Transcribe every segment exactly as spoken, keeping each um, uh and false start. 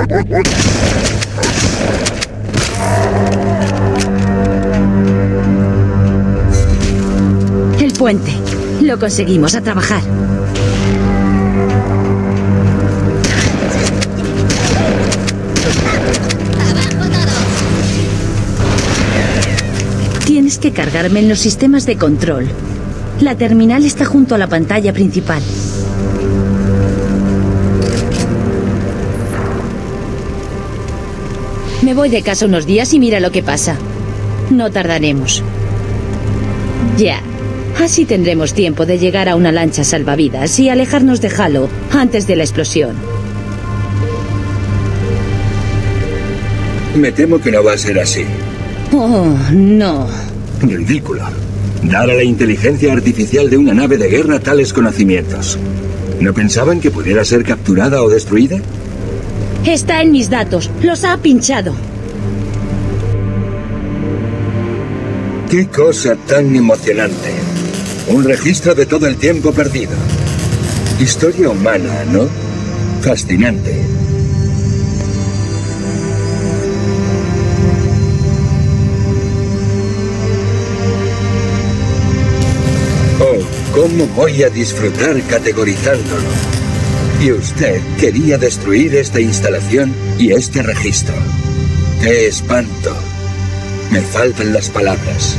El puente. Lo conseguimos. A trabajar. Tienes que cargarme en los sistemas de control. La terminal está junto a la pantalla principal. Me voy de casa unos días y mira lo que pasa. No tardaremos. Ya. Así tendremos tiempo de llegar a una lancha salvavidas y alejarnos de Halo antes de la explosión. Me temo que no va a ser así. Oh, no. Ridículo. Dar a la inteligencia artificial de una nave de guerra tales conocimientos. ¿No pensaban que pudiera ser capturada o destruida? Está en mis datos. Los ha pinchado. ¡Qué cosa tan emocionante! Un registro de todo el tiempo perdido. Historia humana, ¿no? Fascinante. Oh, cómo voy a disfrutar categorizándolo. Y usted quería destruir esta instalación y este registro. ¡Qué espanto! Me faltan las palabras.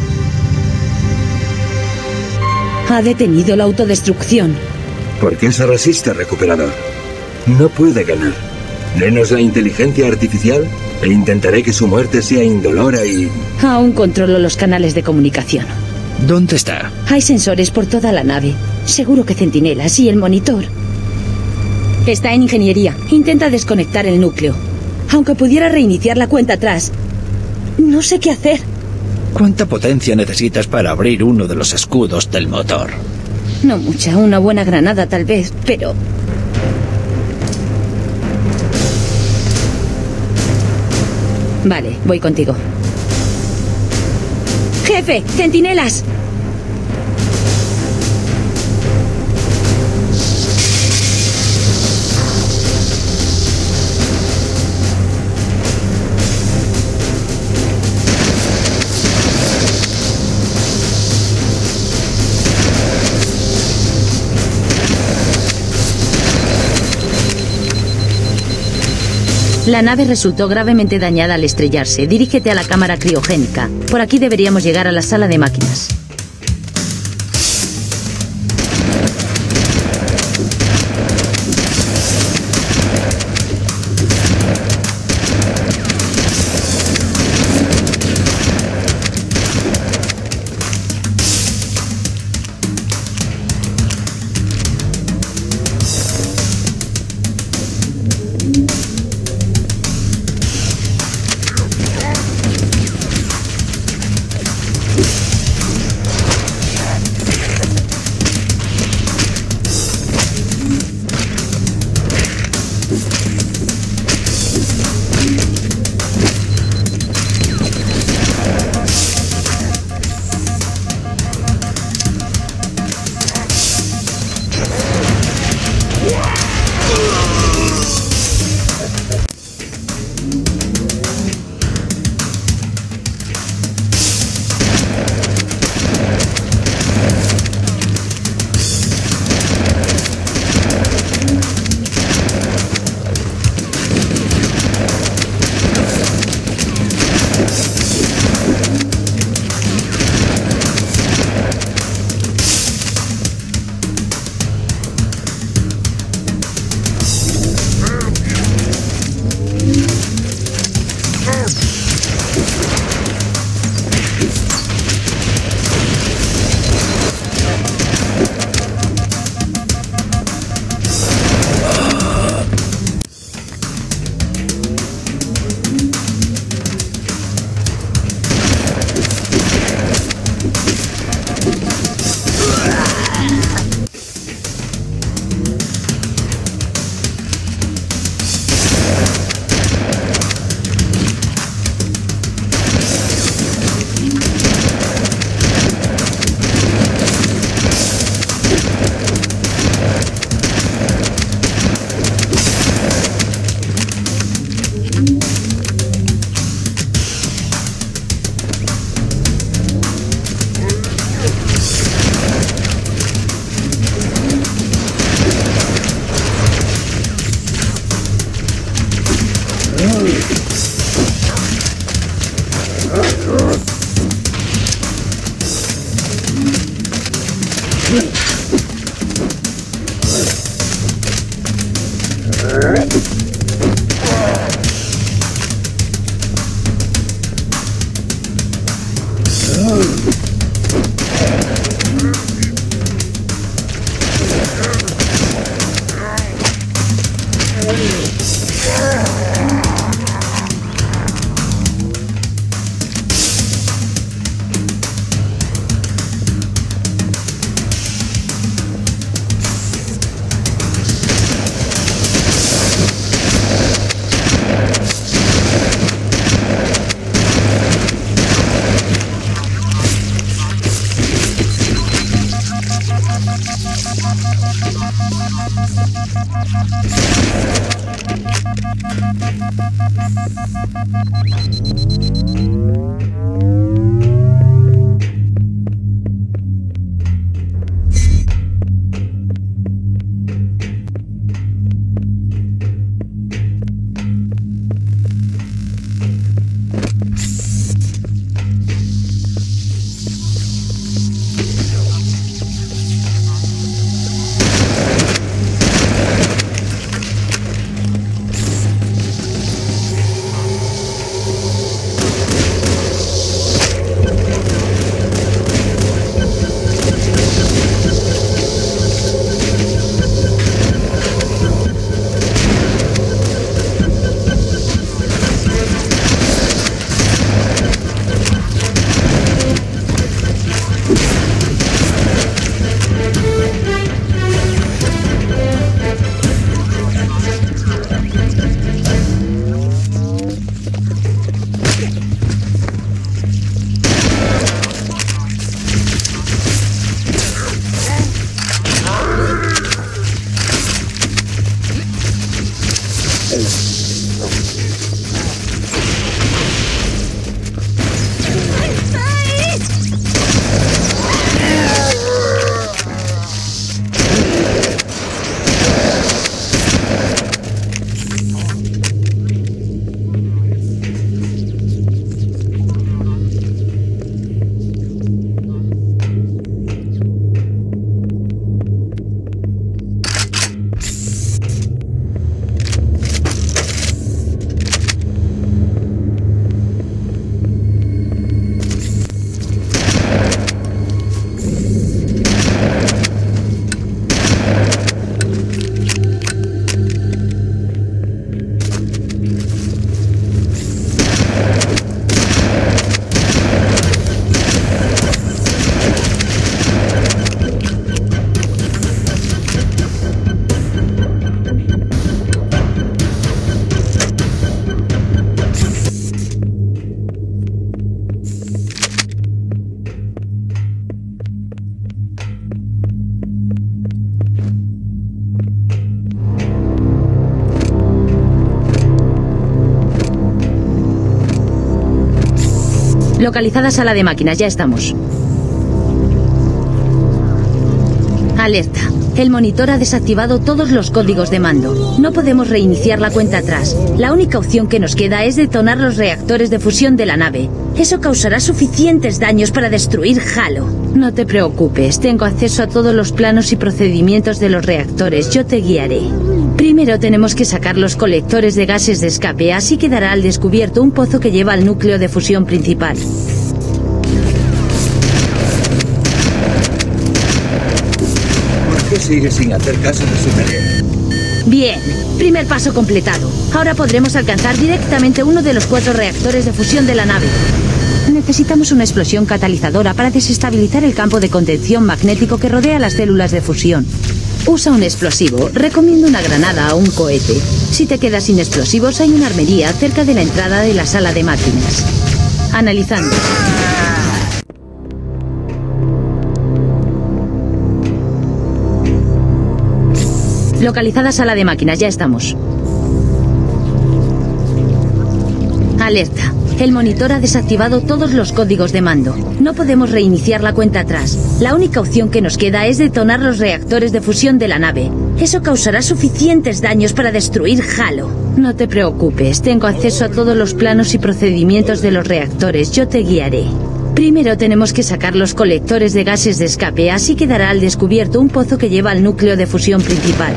Ha detenido la autodestrucción. ¿Por qué se resiste, recuperador? No puede ganar. Denos la inteligencia artificial e intentaré que su muerte sea indolora y... Aún controlo los canales de comunicación. ¿Dónde está? Hay sensores por toda la nave. Seguro que centinelas y el monitor. Está en ingeniería. Intenta desconectar el núcleo. Aunque pudiera reiniciar la cuenta atrás. No sé qué hacer. ¿Cuánta potencia necesitas para abrir uno de los escudos del motor? No mucha, una buena granada tal vez, pero... Vale, voy contigo. ¡Jefe! ¡Centinelas! La nave resultó gravemente dañada al estrellarse. Dirígete a la cámara criogénica. Por aquí deberíamos llegar a la sala de máquinas. Localizada sala de máquinas, ya estamos. Alerta. El monitor ha desactivado todos los códigos de mando. No podemos reiniciar la cuenta atrás. La única opción que nos queda es detonar los reactores de fusión de la nave. Eso causará suficientes daños para destruir Halo. No te preocupes, tengo acceso a todos los planos y procedimientos de los reactores. Yo te guiaré. Primero tenemos que sacar los colectores de gases de escape, así quedará al descubierto un pozo que lleva al núcleo de fusión principal. ¿Por qué sigue sin hacer caso de su tarea? Bien, primer paso completado. Ahora podremos alcanzar directamente uno de los cuatro reactores de fusión de la nave. Necesitamos una explosión catalizadora para desestabilizar el campo de contención magnético que rodea las células de fusión. Usa un explosivo. Recomiendo una granada o un cohete. Si te quedas sin explosivos, hay una armería cerca de la entrada de la sala de máquinas. Analizando. Localizada sala de máquinas, ya estamos. Alerta. El monitor ha desactivado todos los códigos de mando. No podemos reiniciar la cuenta atrás. La única opción que nos queda es detonar los reactores de fusión de la nave. Eso causará suficientes daños para destruir Halo. No te preocupes, tengo acceso a todos los planos y procedimientos de los reactores. Yo te guiaré. Primero tenemos que sacar los colectores de gases de escape, así quedará al descubierto un pozo que lleva al núcleo de fusión principal.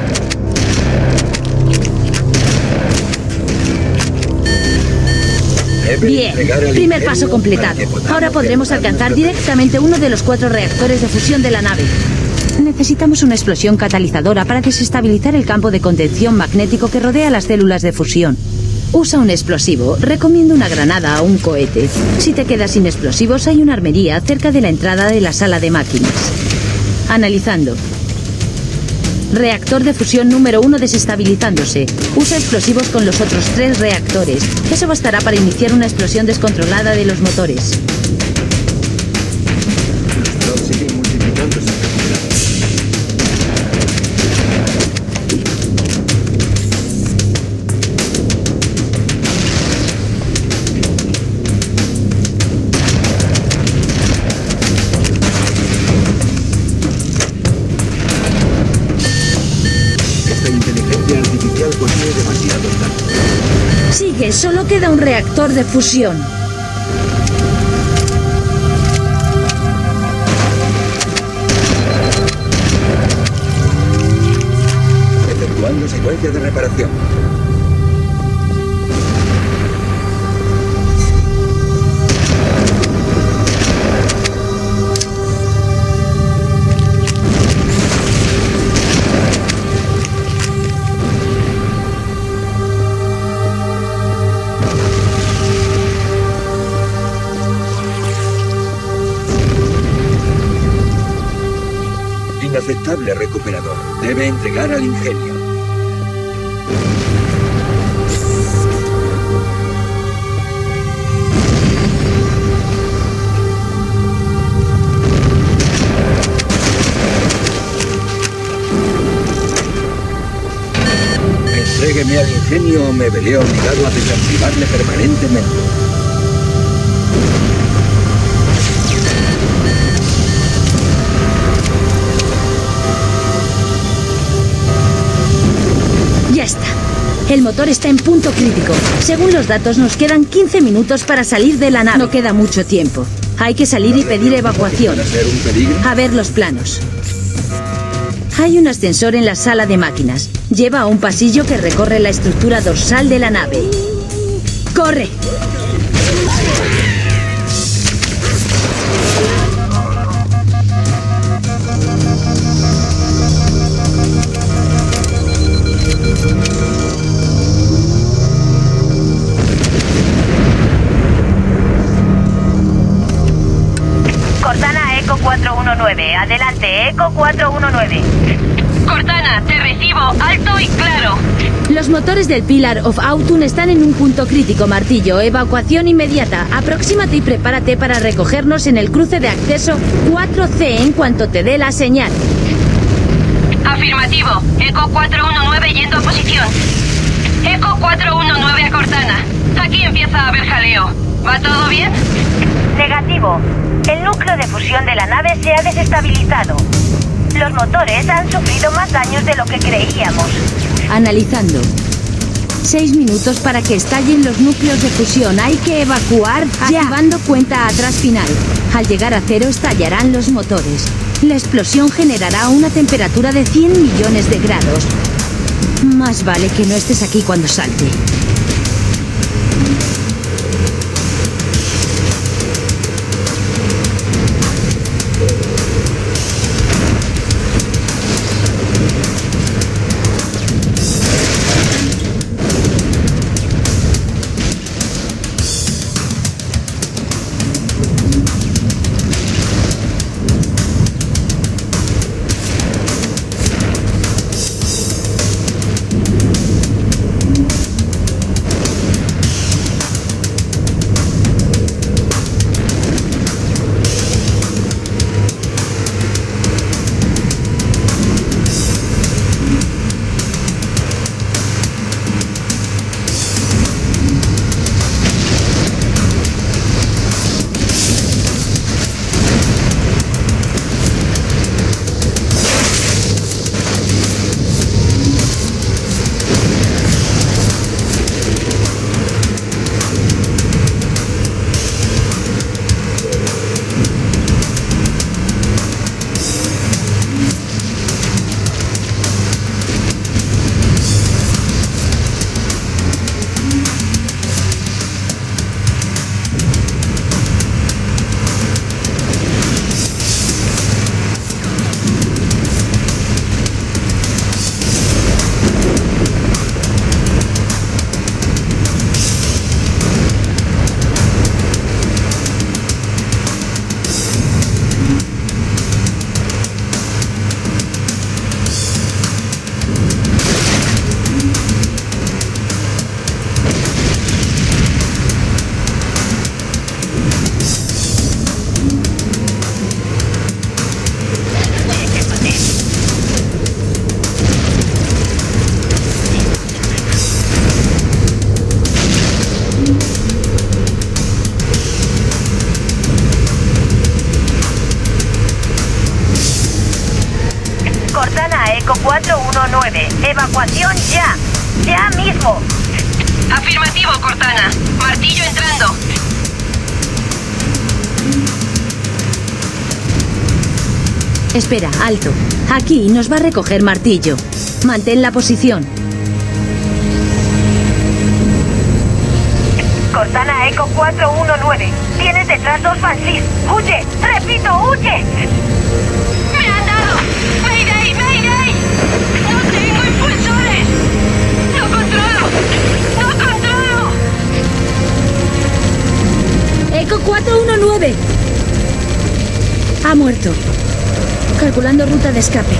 Bien, primer paso completado. Ahora podremos alcanzar directamente uno de los cuatro reactores de fusión de la nave. Necesitamos una explosión catalizadora para desestabilizar el campo de contención magnético que rodea las células de fusión. Usa un explosivo. Recomiendo una granada o un cohete. Si te quedas sin explosivos, hay una armería cerca de la entrada de la sala de máquinas. Analizando. Reactor de fusión número uno desestabilizándose. Usa explosivos con los otros tres reactores. Eso bastará para iniciar una explosión descontrolada de los motores. Los siguen multiplicándose. Sigue, solo queda un reactor de fusión. Efectuando secuencia de reparación. Inaceptable recuperador. Debe entregar al ingenio. Entrégueme al ingenio o me veré obligado a desactivarle permanentemente. Ya está. El motor está en punto crítico. Según los datos, nos quedan quince minutos para salir de la nave. No queda mucho tiempo. Hay que salir y pedir evacuación. A ver los planos. Hay un ascensor en la sala de máquinas. Lleva a un pasillo que recorre la estructura dorsal de la nave. ¡Corre! Cortana, Eco cuatro uno nueve. Adelante, Eco cuatro uno nueve. Cortana, te recibo alto y claro. Los motores del Pillar of Autumn están en un punto crítico, Martillo. Evacuación inmediata. Aproxímate y prepárate para recogernos en el cruce de acceso cuatro C en cuanto te dé la señal. Afirmativo. Eco cuatro uno nueve yendo a posición. Eco cuatro uno nueve a Cortana. Aquí empieza a haber jaleo. ¿Va todo bien? Negativo. El núcleo de fusión de la nave se ha desestabilizado. Los motores han sufrido más daños de lo que creíamos. Analizando. Seis minutos para que estallen los núcleos de fusión. Hay que evacuar ya. Activando cuenta atrás final. Al llegar a cero estallarán los motores. La explosión generará una temperatura de cien millones de grados. Más vale que no estés aquí cuando salte. Cortana a Eco cuatro uno nueve. Evacuación ya. Ya mismo. Afirmativo, Cortana. Martillo entrando. Espera, alto. Aquí nos va a recoger Martillo. Mantén la posición. Cortana Eco cuatro uno nueve. Tienes detrás dos Banshees. ¡Huye! ¡Repito, huye! ¡Me han dado! ¡Mayday, mayday! ¡No tengo impulsores! ¡No controlo! ¡No controlo! Eco cuatro uno nueve. Ha muerto. Calculando ruta de escape.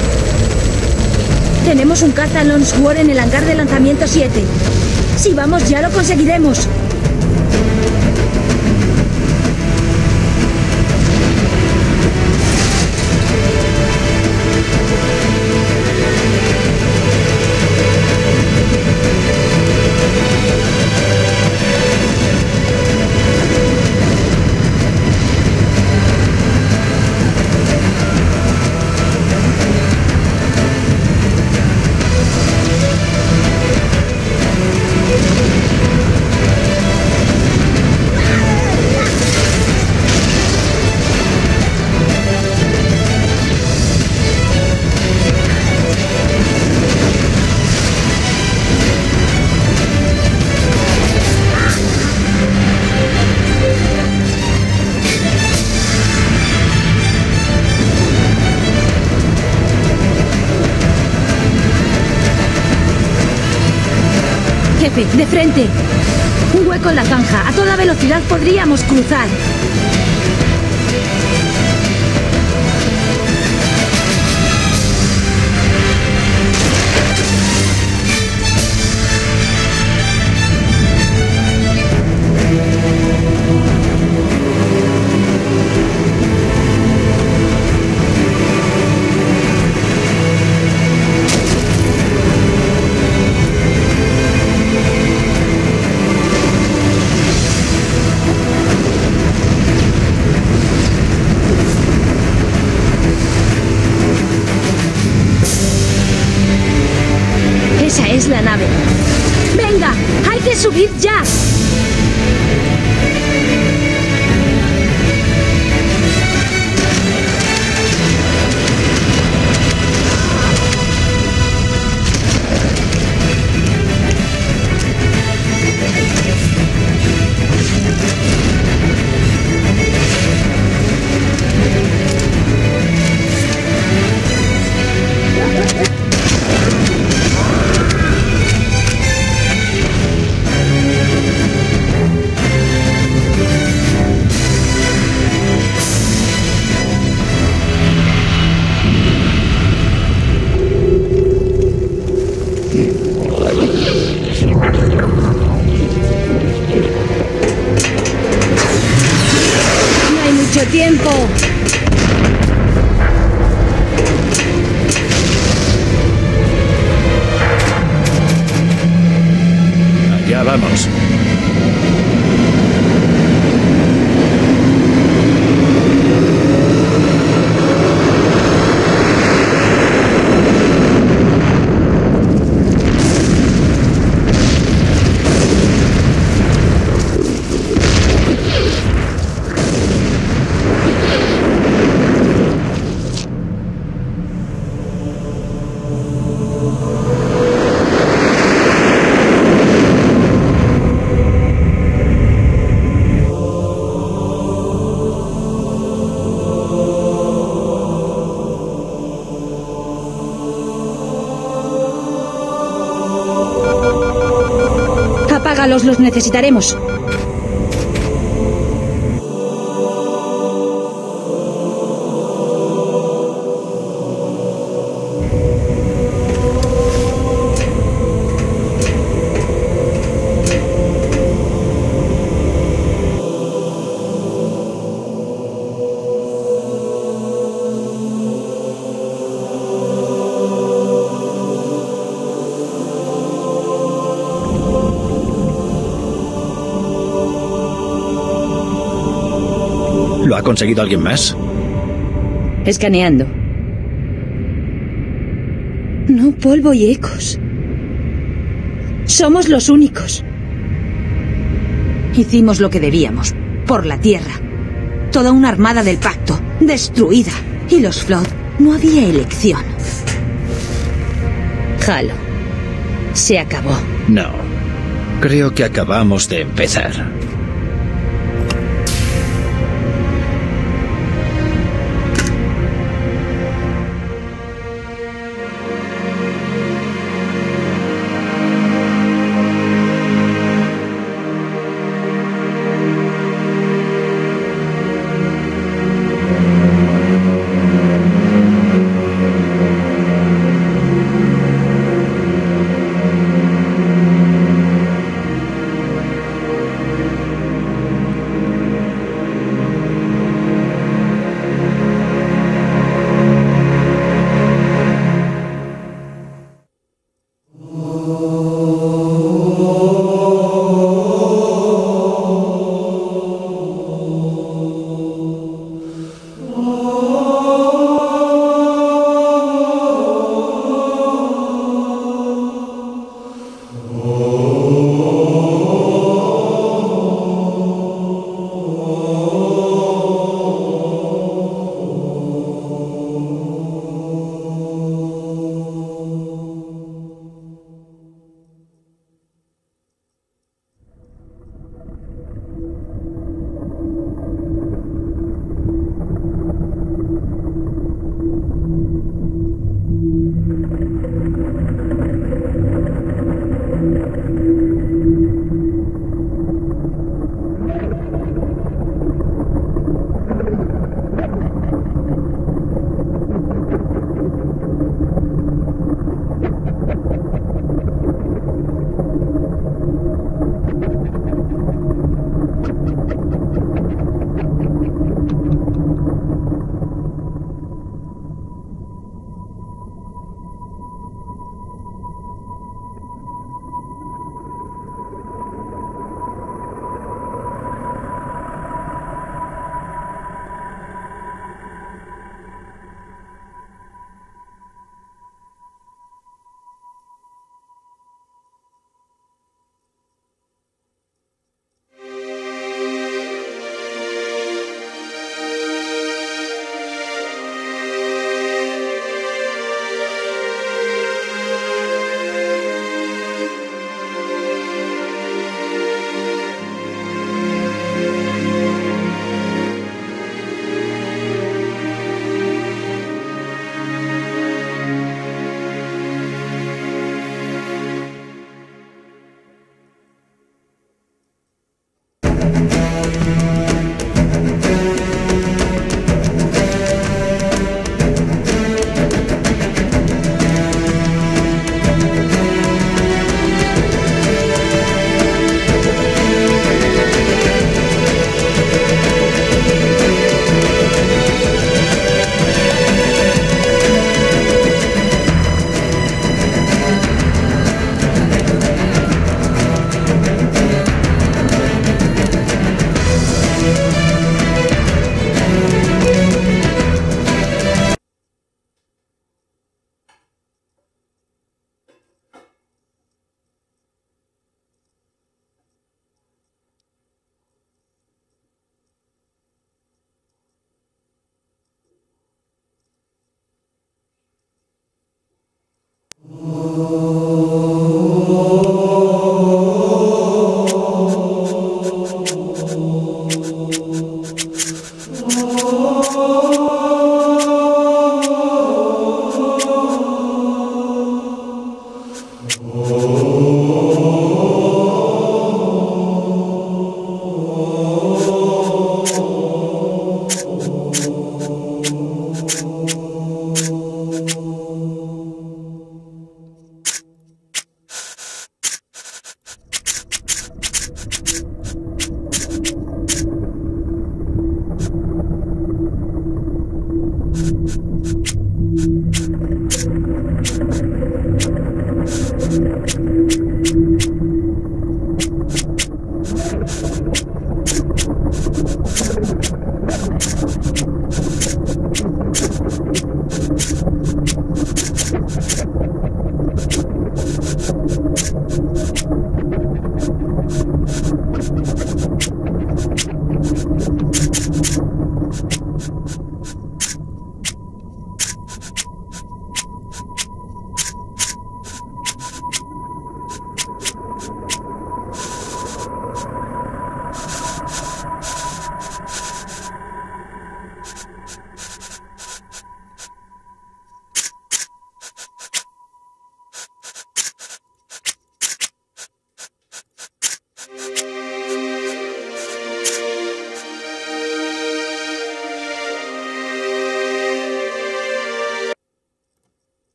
Tenemos un caza Longsword en el hangar de lanzamiento siete. Si vamos ya lo conseguiremos. Jefe, de frente. Un hueco en la zanja. A toda velocidad podríamos cruzar. Esa es la nave. ¡Venga! ¡Hay que subir ya! Tiempo. Allá vamos. Apágalos, los necesitaremos. ¿Lo ha conseguido alguien más? Escaneando. No polvo y ecos. Somos los únicos. Hicimos lo que debíamos, por la Tierra. Toda una armada del pacto, destruida. Y los Flood, no había elección. Halo, se acabó. No, creo que acabamos de empezar. Thank you.